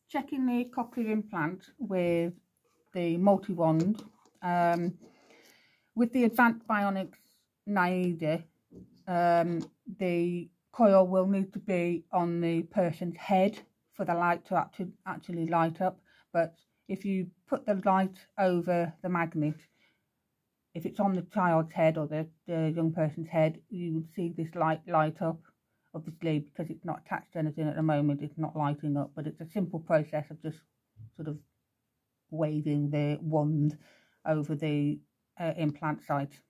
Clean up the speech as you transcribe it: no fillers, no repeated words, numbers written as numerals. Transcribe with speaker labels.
Speaker 1: checking the cochlear implant with the multi-wand. With the advanced Bionics Naida, the coil will need to be on the person's head for the light to actually light up. But if you put the light over the magnet, if it's on the child's head or the young person's head, you would see this light up. Obviously, because it's not attached to anything at the moment, it's not lighting up, but it's a simple process of just sort of waving the wand over the implant site.